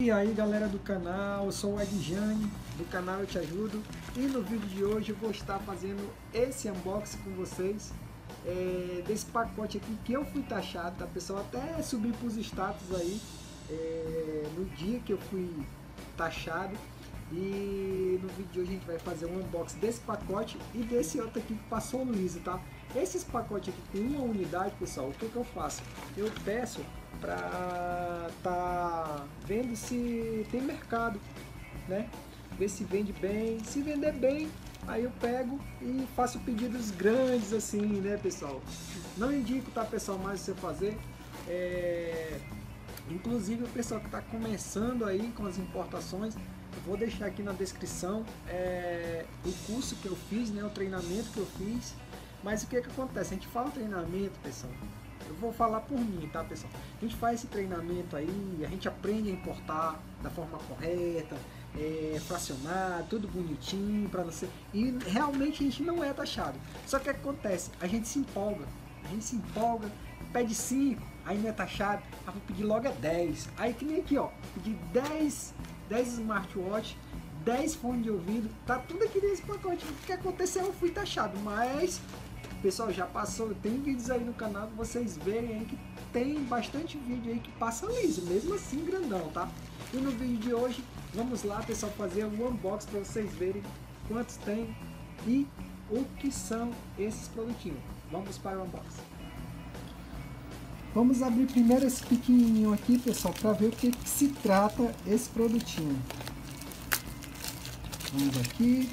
E aí galera do canal, eu sou o Edjane, do canal Eu Te Ajudo, e no vídeo de hoje eu vou estar fazendo esse unboxing com vocês desse pacote aqui que eu fui taxado, tá pessoal? Até subi para os status aí no dia que eu fui taxado, e no vídeo de hoje a gente vai fazer um unboxing desse pacote e desse outro aqui que passou liso, tá? Esses pacotes aqui com uma unidade, pessoal, o que eu faço? Eu peço para tá vendo se tem mercado, né? Ver se vende bem, se vender bem, aí eu pego e faço pedidos grandes assim, né, pessoal? Não indico, tá, pessoal, mais você fazer. Inclusive o pessoal que está começando aí com as importações, eu vou deixar aqui na descrição o curso que eu fiz, né, o treinamento que eu fiz. Mas o que acontece? A gente fala treinamento, pessoal. Eu vou falar por mim, tá, pessoal? A gente faz esse treinamento aí, a gente aprende a importar da forma correta, fracionar, tudo bonitinho para você. E realmente a gente não é taxado. Só que o que acontece? A gente se empolga, pede 5, aí não é taxado, aí vou pedir logo 10. Aí que nem aqui, ó, pedir 10 smartwatch, 10 fones de ouvido, tá tudo aqui nesse pacote. O que aconteceu? Eu fui taxado, mas pessoal, já passou, tem vídeos aí no canal que vocês verem aí que tem bastante vídeo aí que passa liso, mesmo assim grandão, tá? E no vídeo de hoje, vamos lá, pessoal, fazer um unboxing para vocês verem quantos tem e o que são esses produtinhos. Vamos para o unboxing. Vamos abrir primeiro esse pequenininho aqui, pessoal, para ver o que se trata esse produtinho. Vamos aqui.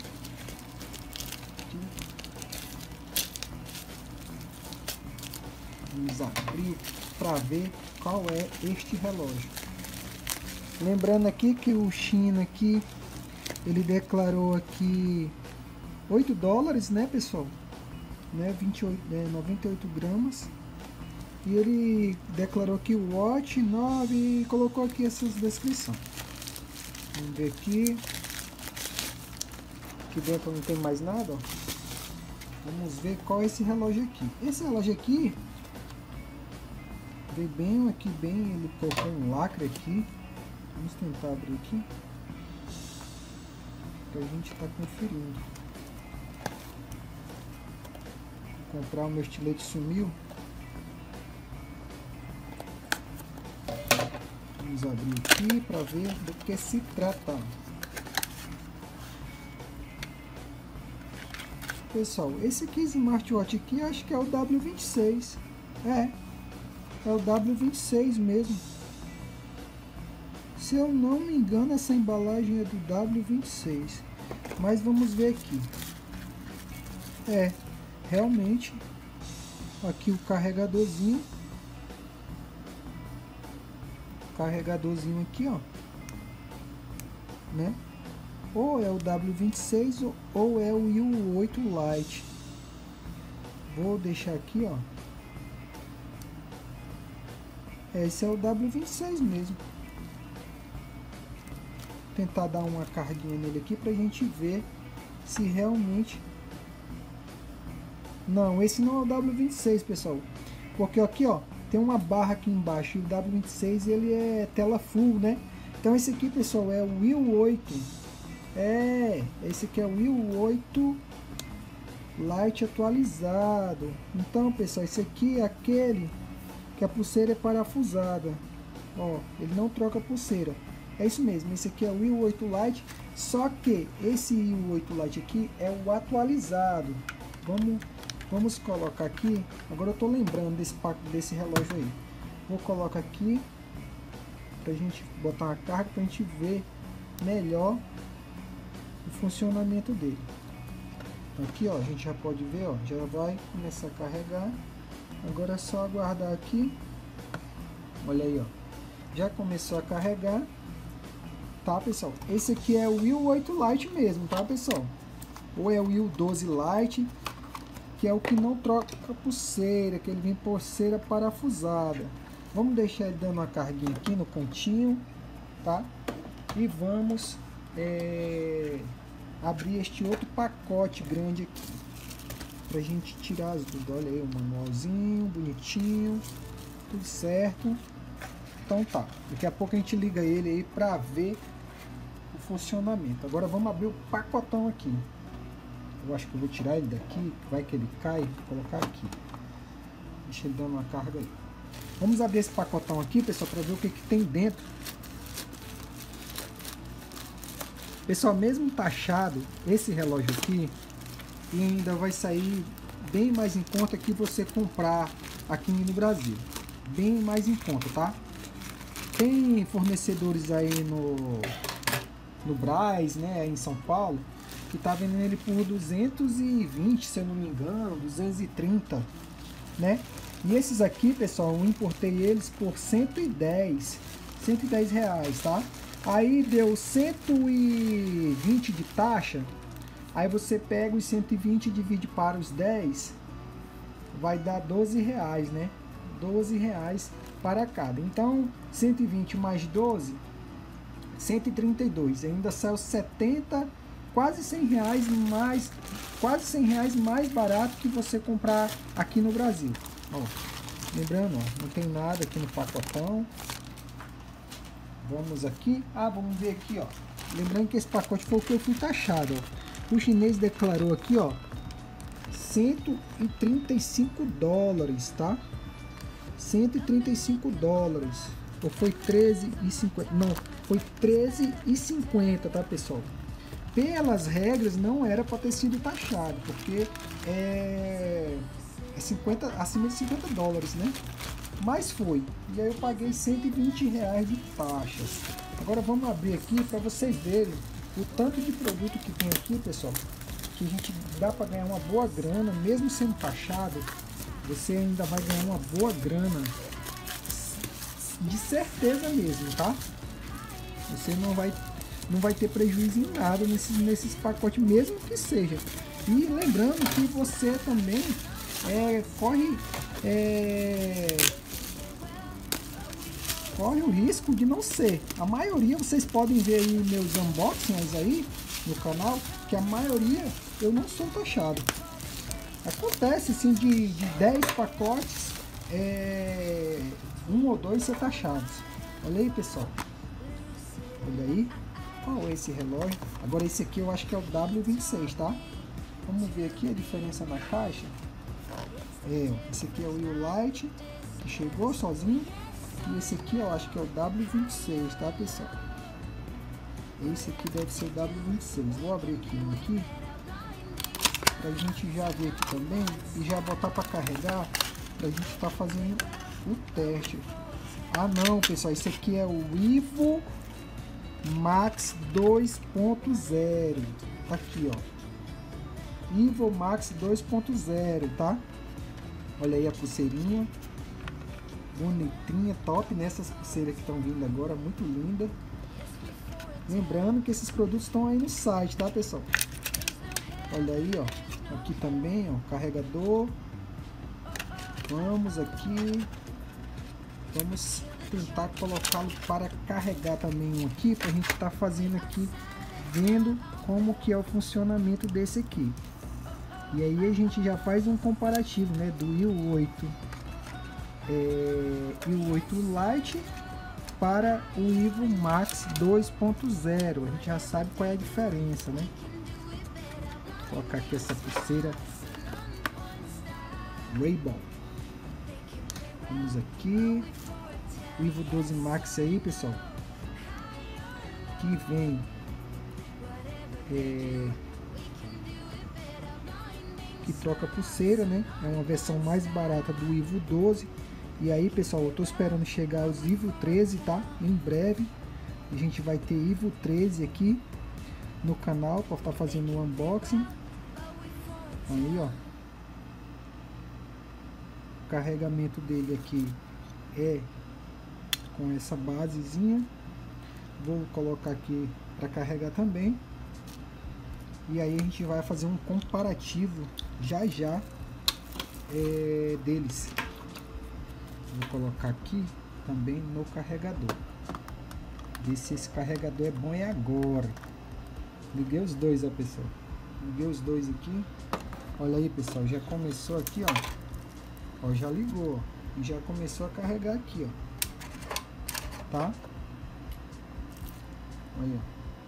Vamos abrir para ver qual é este relógio. Lembrando aqui que o China aqui, ele declarou aqui $8, né, pessoal? Né, 98 gramas. E ele declarou aqui o Watch 9 e colocou aqui essas descrições. Vamos ver aqui. Aqui dentro não tem mais nada, ó. Vamos ver qual é esse relógio aqui. Esse relógio aqui veio bem aqui, ele colocou um lacre aqui. Vamos tentar abrir aqui pra gente estar conferindo. Vou comprar o meu estilete, sumiu. Vamos abrir aqui para ver do que se trata. Pessoal, esse aqui smartwatch aqui acho que é o W26. É o W26 mesmo. Se eu não me engano, essa embalagem é do W26. Mas vamos ver aqui. Realmente. Aqui o carregadorzinho. Carregadorzinho aqui, ó. Né? Ou é o W26 ou é o U8 Lite. Vou deixar aqui, ó. Esse é o W26 mesmo. Vou tentar dar uma carguinha nele aqui pra gente ver se realmente... Não, esse não é o W26, pessoal. Porque aqui, ó, tem uma barra aqui embaixo. E o W26 ele é tela full, né? Então esse aqui, pessoal, é o U8. Esse aqui é o U8 Lite atualizado. Então, pessoal, esse aqui é aquele que a pulseira é parafusada. Ó, ele não troca a pulseira. É isso mesmo, esse aqui é o U8 Lite. Só que esse U8 Lite aqui é o atualizado. Vamos colocar aqui. Agora eu tô lembrando desse relógio aí. Vou colocar aqui pra gente botar uma carga pra gente ver melhor o funcionamento dele. Aqui, ó, a gente já pode ver, ó, já vai começar a carregar. Agora é só aguardar aqui. Olha aí, ó, já começou a carregar, tá, pessoal? Esse aqui é o U8 Lite mesmo, tá, pessoal? Ou é o U12 Lite, que é o que não troca pulseira, que ele vem pulseira parafusada. Vamos deixar ele dando uma carguinha aqui no cantinho, tá? E vamos abrir este outro pacote grande aqui pra gente tirar as dúvidas. Olha aí o manualzinho bonitinho, tudo certo. Então tá, daqui a pouco a gente liga ele aí pra ver o funcionamento. Agora vamos abrir o pacotão aqui. Eu acho que eu vou tirar ele daqui, vai que ele cai, vou colocar aqui. Deixa ele dando uma carga aí. Vamos abrir esse pacotão aqui, pessoal, para ver o que tem dentro. Pessoal, mesmo taxado, esse relógio aqui ainda vai sair bem mais em conta que você comprar aqui no Brasil. Bem mais em conta, tá? Tem fornecedores aí no Brás, né, em São Paulo, que tá vendendo ele por 220, se eu não me engano, 230, né? E esses aqui, pessoal, eu importei eles por 110 reais, tá? Aí deu 120 de taxa. Aí você pega os 120 e divide para os 10, vai dar 12 reais, né? 12 reais para cada. Então, 120 mais 12, 132. Ainda saiu 70, quase 100 reais mais, quase 100 reais mais barato que você comprar aqui no Brasil. Ó, lembrando, ó, não tem nada aqui no pacotão. Vamos aqui. Ah, vamos ver aqui, ó. Lembrando que esse pacote foi o que eu fui taxado, ó. O chinês declarou aqui, ó, 135 dólares, tá? 135 dólares. Ou foi 13,50? Não, foi 13,50, tá, pessoal? Pelas regras não era para ter sido taxado, porque é 50, acima de 50 dólares, né? Mas foi. E aí eu paguei 120 reais de taxas. Agora vamos abrir aqui para vocês verem o tanto de produto que tem aqui, pessoal, que a gente dá para ganhar uma boa grana, mesmo sendo taxado, você ainda vai ganhar uma boa grana, de certeza mesmo, tá? Você não vai ter prejuízo em nada nesses pacotes, mesmo que seja. E lembrando que você também corre o risco de não ser. A maioria, vocês podem ver aí meus unboxings aí no canal, que a maioria eu não sou taxado. Acontece assim de 10 pacotes, 1 ou 2 ser taxados. Olha aí, pessoal. Olha aí. Qual é esse relógio? Agora esse aqui eu acho que é o W26, tá? Vamos ver aqui a diferença na caixa. Esse aqui é o Light, que chegou sozinho. E esse aqui eu acho que é o W26, tá, pessoal? Esse aqui deve ser o W26. Vou abrir aqui um aqui, pra gente já ver aqui também e já botar para carregar, pra gente estar fazendo o teste. Ah não, pessoal, esse aqui é o Ivo Max 2.0. Tá aqui, ó. Ivo Max 2.0, tá? Olha aí a pulseirinha. Bonitinha, top, né? Essas pulseiras que estão vindo agora, muito linda. Lembrando que esses produtos estão aí no site, tá, pessoal? Olha aí, ó. Aqui também, ó, carregador. Vamos aqui. Vamos tentar colocá-lo para carregar também um aqui, para a gente estar fazendo aqui, vendo como que é o funcionamento desse aqui. E aí a gente já faz um comparativo, né, do i8 i8 Lite para o Ivo Max 2.0. A gente já sabe qual é a diferença, né? Vou colocar aqui essa pulseira Ray-Ban. Vamos aqui. O Ivo 12 Max aí, pessoal, que vem que troca pulseira, né? É uma versão mais barata do Ivo 12. E aí, pessoal, eu tô esperando chegar os Ivo 13, tá? Em breve a gente vai ter Ivo 13 aqui no canal para estar fazendo o unboxing. Aí, ó, o carregamento dele aqui é com essa basezinha. Vou colocar aqui para carregar também. E aí a gente vai fazer um comparativo já deles. Vou colocar aqui também no carregador. Ver se esse carregador é bom agora. Liguei os dois, ó, pessoal. Liguei os dois aqui. Olha aí, pessoal, já começou aqui, ó. Ó, já ligou, ó. E já começou a carregar aqui, ó. tá? Olha,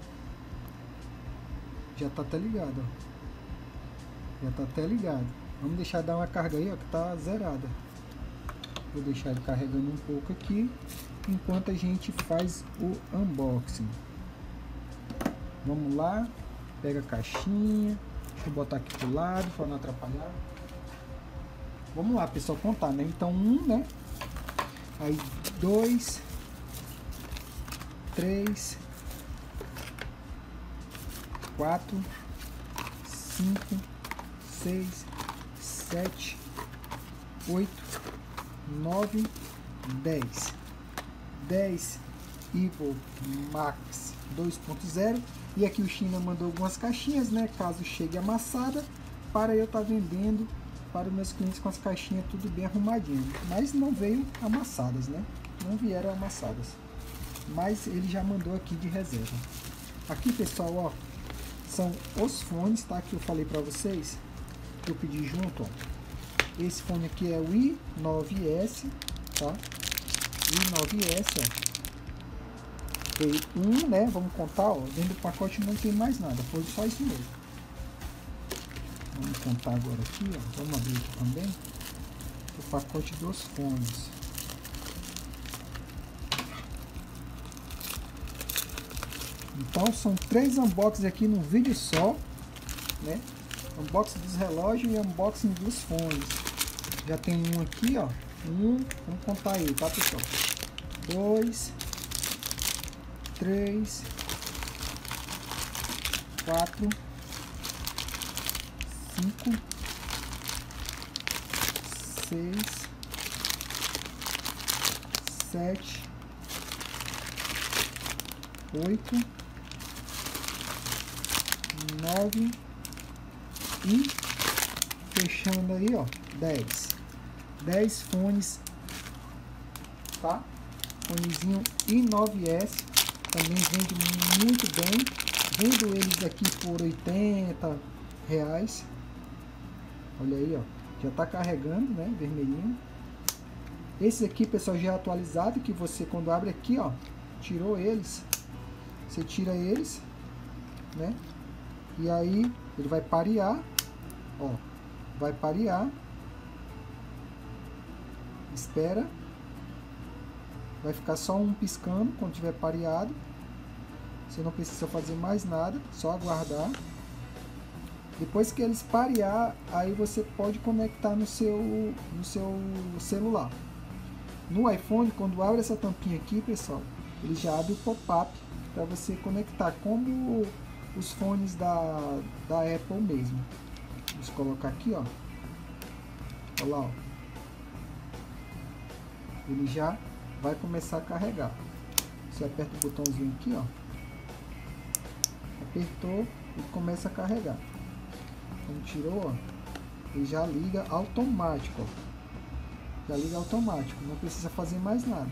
já tá até ligado, ó. Já tá até ligado. Vamos deixar dar uma carga aí, ó, que tá zerada. Vou deixar ele carregando um pouco aqui, enquanto a gente faz o unboxing. Vamos lá, pega a caixinha, deixa eu botar aqui pro lado para não atrapalhar. Vamos lá, pessoal, contar, né? Então, 1, né? Aí 2, 3, 4, 5, 6, 7, 8, 9, 10. 10 Evo Max 2.0. E aqui o China mandou algumas caixinhas, né? Caso chegue amassada, para eu estar vendendo para os meus clientes com as caixinhas tudo bem arrumadinho. Mas não veio amassadas, né? Não vieram amassadas. Mas ele já mandou aqui de reserva. Aqui, pessoal, ó, são os fones, tá? Que eu falei para vocês, que eu pedi junto, ó. Esse fone aqui é o i9S, tá? O i9S, ó. Foi um, né? Vamos contar, ó. Dentro do pacote não tem mais nada, foi só isso mesmo. Vamos contar agora aqui, ó. Vamos abrir aqui também o pacote dos fones. Então são 3 unboxings aqui num vídeo só, né? Unboxing dos relógios e unboxing dos fones. Já tem um aqui, ó. Vamos contar aí, tá, pessoal? 2, 3, 4, 5, 6, 7, 8, 9 e fechando aí, ó, 10 fones, tá? Fonezinho i9S, também vende muito bem. Vendo eles aqui por R$80. Olha aí, ó, já tá carregando, né, vermelhinho. Esse aqui, pessoal, já é atualizado, que você quando abre aqui, ó, tirou eles, você tira eles, né? E aí ele vai parear, ó, vai parear, espera, vai ficar só um piscando quando tiver pareado. Você não precisa fazer mais nada, só aguardar. Depois que eles parear, aí você pode conectar no seu celular. No iPhone, quando abre essa tampinha aqui, pessoal, ele já abre o pop-up para você conectar, como os fones da Apple mesmo. Vamos colocar aqui, ó. Olha lá, ó. Ele já vai começar a carregar. Você aperta o botãozinho aqui, ó. Apertou e começa a carregar. Quando tirou, ó, ele já liga automático, ó. Já liga automático, não precisa fazer mais nada.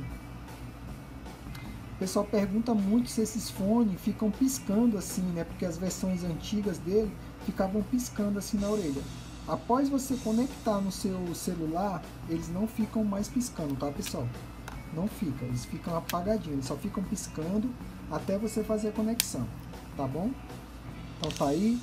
O pessoal pergunta muito se esses fones ficam piscando assim, né? Porque as versões antigas dele ficavam piscando assim na orelha. Após você conectar no seu celular, eles não ficam mais piscando, tá, pessoal? Não fica, eles ficam apagadinhos, eles só ficam piscando até você fazer a conexão, tá bom? Então tá aí,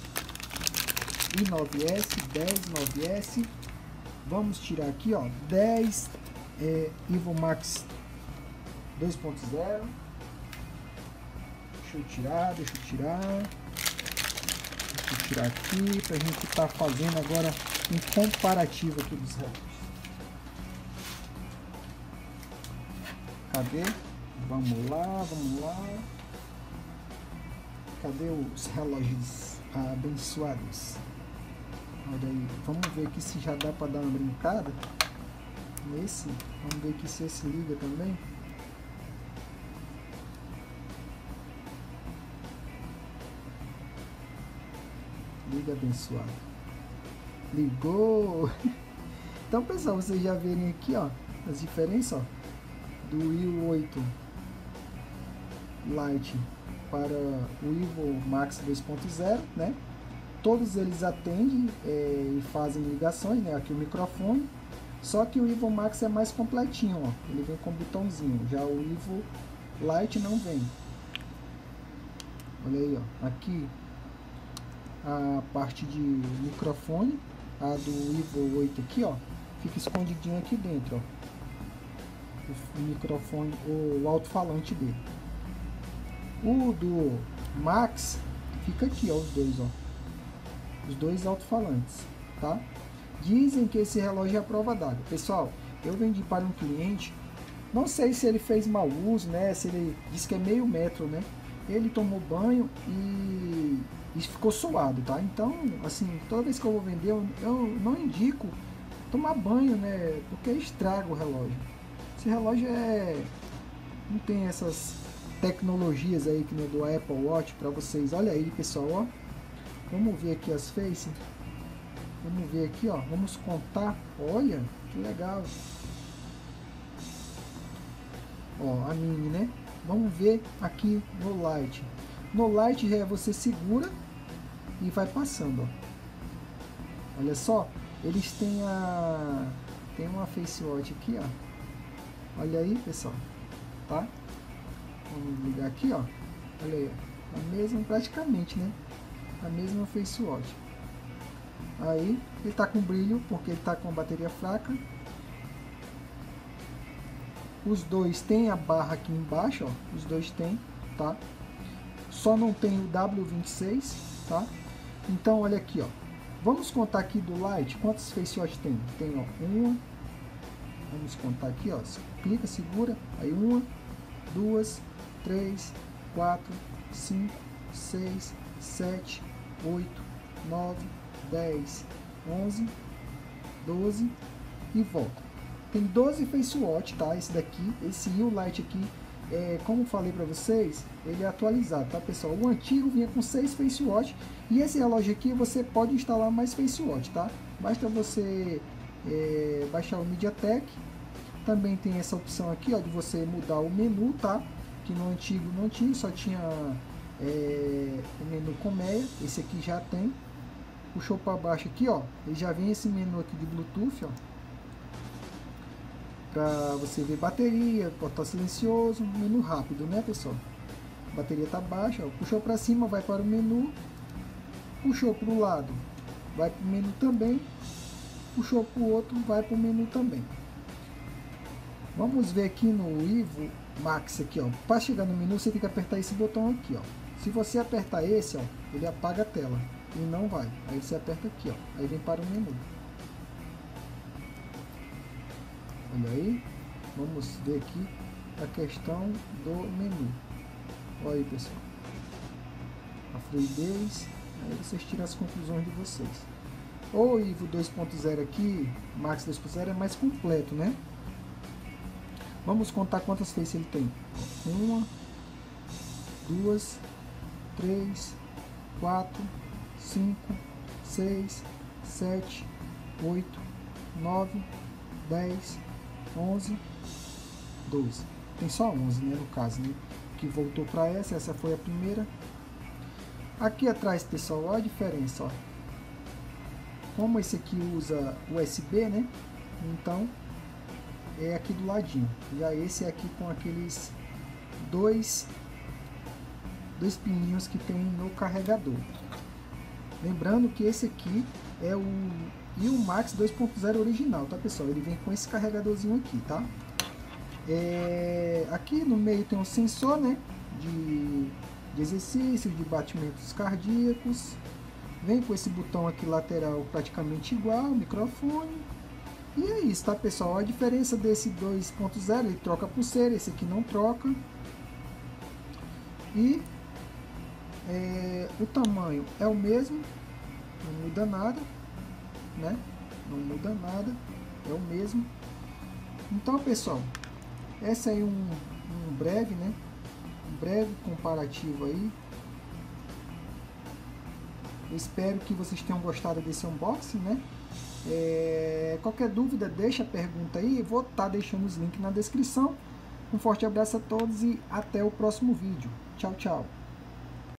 i9S, 10 9S. Vamos tirar aqui, ó, 10 Evo Max 2.0. Deixa eu tirar aqui pra gente estar fazendo agora um comparativo aqui dos relógios. Cadê? Vamos lá. Cadê os relógios abençoados? Olha aí, vamos ver aqui se já dá para dar uma brincada nesse. Vamos ver aqui se esse liga também. Liga, abençoado. Ligou! Então, pessoal, vocês já verem aqui, ó, as diferenças, ó, do i8 Lite para o Evo Max 2.0, né? Todos eles atendem e fazem ligações, né? Aqui o microfone. Só que o Evo Max é mais completinho, ó. Ele vem com um botãozinho. Já o Evo Lite não vem. Olha aí, ó, aqui a parte de microfone, a do Evo 8 aqui, ó, fica escondidinho aqui dentro, ó, o microfone, o alto-falante dele. O do Max fica aqui, ó, os dois alto-falantes, tá? Dizem que esse relógio é a prova d'água. Pessoal, eu vendi para um cliente, não sei se ele fez mau uso, né? Se ele disse que é meio metro, né? Ele tomou banho e ficou suado, tá? Então, assim, toda vez que eu vou vender, eu não indico tomar banho, né? Porque estraga o relógio. Esse relógio não tem essas tecnologias aí que nem do Apple Watch para vocês. Olha aí, pessoal, ó. Vamos ver aqui as faces. Vamos ver aqui, ó. Vamos contar. Olha, que legal. Ó, a mini, né? Vamos ver aqui no Lite. No Lite você segura e vai passando, ó. Olha só, eles têm uma face watch aqui, ó. Olha aí, pessoal, tá? Vamos ligar aqui, ó. Olha aí, ó. A mesma, praticamente, né? A mesma face watch. Aí ele tá com brilho porque ele tá com a bateria fraca. Os dois tem a barra aqui embaixo, ó. Os dois tem, tá? Só não tem o W26, tá? Então, olha aqui, ó. Vamos contar aqui do Lite, quantas face watch tem? Tem, ó, uma. Vamos contar aqui, ó. Clica, segura. Aí, 1, 2, 3, 4, 5, 6, 7, 8, 9, 10, 11, 12 e volta. Tem 12 face watch, tá? Esse daqui, esse U-Lite aqui, como falei para vocês, ele é atualizado, tá, pessoal? O antigo vinha com 6 face watch e esse relógio aqui você pode instalar mais face watch, tá? Basta você baixar o MediaTek. Também tem essa opção aqui, ó, de você mudar o menu, tá? Que no antigo não tinha, só tinha o menu colmeia. Esse aqui já tem. Puxou para baixo aqui, ó, ele já vem esse menu aqui de Bluetooth, ó, para você ver bateria, portal silencioso, menu rápido, né, pessoal? A bateria tá baixa, ó. Puxou para cima, vai para o menu. Puxou para o lado, vai para o menu também. Puxou para o outro, vai para o menu também. Vamos ver aqui no Evo Max aqui, ó. Para chegar no menu, você tem que apertar esse botão aqui, ó. Se você apertar esse, ó, ele apaga a tela e não vai. Aí você aperta aqui, ó. Aí vem para o menu. Olha aí. Vamos ver aqui a questão do menu. Olha aí, pessoal. A fluidez. Aí vocês tiram as conclusões de vocês. O Evo 2.0 aqui, Max 2.0 é mais completo, né? Vamos contar quantas faces ele tem. 1, 2, 3, 4, 5, 6, 7, 8, 9, 10, 11, 12. Tem só 11, né, no caso, né? Que voltou para essa foi a primeira. Aqui atrás, pessoal, olha a diferença, ó. Como esse aqui usa USB, né? Então é aqui do ladinho. Já esse é aqui com aqueles dois pininhos que tem no carregador. Lembrando que esse aqui é o U-Max 2.0 original, tá, pessoal? Ele vem com esse carregadorzinho aqui, tá? Aqui no meio tem um sensor, né? De exercícios, de batimentos cardíacos. Vem com esse botão aqui lateral praticamente igual, microfone. E é isso, tá, pessoal? A diferença desse 2.0, ele troca pulseira, esse aqui não troca. E o tamanho é o mesmo, não muda nada, né? Não muda nada, é o mesmo. Então, pessoal, esse aí um breve, né? Um breve comparativo aí. Eu espero que vocês tenham gostado desse unboxing, né? Qualquer dúvida, deixa a pergunta aí. Vou estar deixando os links na descrição. Um forte abraço a todos e até o próximo vídeo. Tchau, tchau.